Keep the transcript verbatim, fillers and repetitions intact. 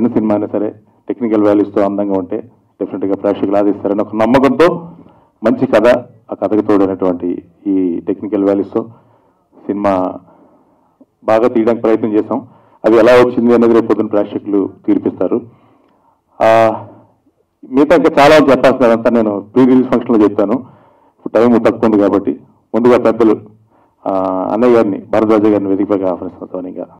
చిన్న సినిమా అయినా సరే టెక్నికల్ వాల్యూస్తో అందంగా ఉంటే డెఫినెట్గా ప్రేక్షకులు ఆదిస్తారని ఒక నమ్మకంతో మంచి కథ, ఆ కథకు తోడైనటువంటి ఈ టెక్నికల్ వాల్యూస్తో సినిమా బాగా తీయడానికి ప్రయత్నం చేసాం. అది ఎలా వచ్చింది అనేది రేపు పొద్దున్న ప్రేక్షకులు తీర్పిస్తారు. మిగతా ఇంకా చాలా చెప్పాల్సినదంతా నేను ప్రీ రిలీజ్ ఫంక్షన్లో చెప్తాను. ఇప్పుడు టైం తక్కువ ఉంది కాబట్టి ముందుగా పెద్దలు అన్నయ్య గారిని, భారద్వాజ గారిని వేదికపైకి ఆహ్వానిస్తాను. ఇంకా